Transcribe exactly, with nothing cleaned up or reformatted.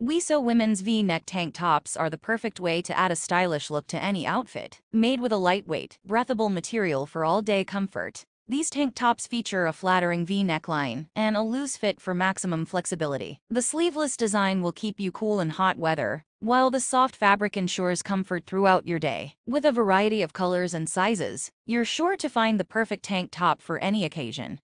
WEESO women's V-neck tank tops are the perfect way to add a stylish look to any outfit. Made with a lightweight, breathable material for all-day comfort, these tank tops feature a flattering V neckline and a loose fit for maximum flexibility. The sleeveless design will keep you cool in hot weather, while the soft fabric ensures comfort throughout your day. With a variety of colors and sizes, you're sure to find the perfect tank top for any occasion.